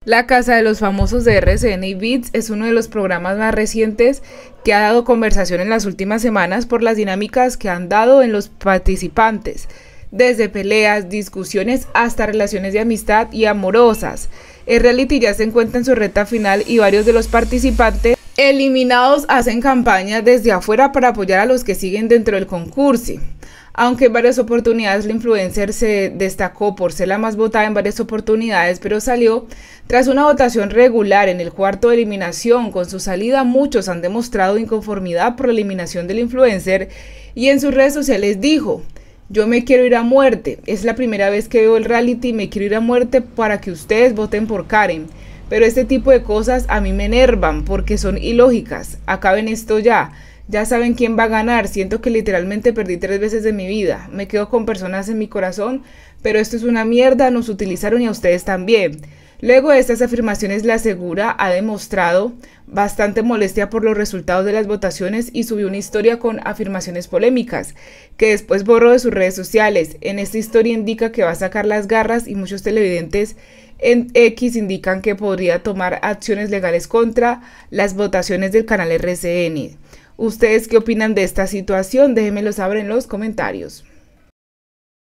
La Casa de los Famosos de RCN y Beats es uno de los programas más recientes que ha dado conversación en las últimas semanas por las dinámicas que han dado en los participantes, desde peleas, discusiones hasta relaciones de amistad y amorosas. El reality ya se encuentra en su recta final y varios de los participantes eliminados hacen campaña desde afuera para apoyar a los que siguen dentro del concurso. Aunque en varias oportunidades la influencer se destacó por ser la más votada en varias oportunidades, pero salió tras una votación regular en el cuarto de eliminación. Con su salida, muchos han demostrado inconformidad por la eliminación del influencer y en sus redes sociales dijo: "Yo me quiero ir a muerte, es la primera vez que veo el reality y me quiero ir a muerte para que ustedes voten por Karen. Pero este tipo de cosas a mí me enervan porque son ilógicas. Acaben esto ya. Ya saben quién va a ganar, siento que literalmente perdí 3 veces de mi vida, me quedo con personas en mi corazón, pero esto es una mierda, nos utilizaron y a ustedes también". Luego de estas afirmaciones, la Segura ha demostrado bastante molestia por los resultados de las votaciones y subió una historia con afirmaciones polémicas, que después borró de sus redes sociales. En esta historia indica que va a sacar las garras y muchos televidentes en X indican que podría tomar acciones legales contra las votaciones del canal RCN. ¿Ustedes qué opinan de esta situación? Déjenmelo saber en los comentarios.